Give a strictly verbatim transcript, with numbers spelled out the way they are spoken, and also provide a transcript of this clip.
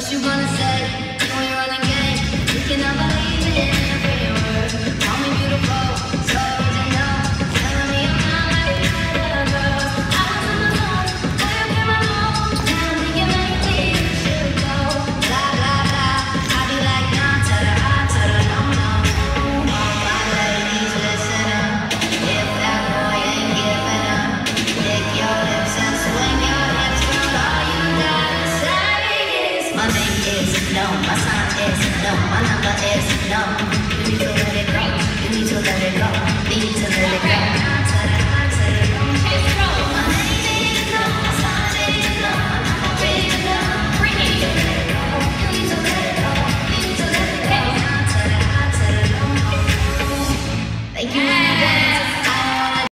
What you gonna say? You ain't running game. You cannot believe in every word. Call me beautiful, so original. Telling me I'm not like other girls. I was on the phone, how you came along? Now I'm thinking maybe you should go. Blah blah blah. I be like nah to the ah to the no no. All my ladies listen up. If that boy ain't giving up, lick your lips and swing your hips, girl. All you gotta say is my name is no, my sign is no, my number is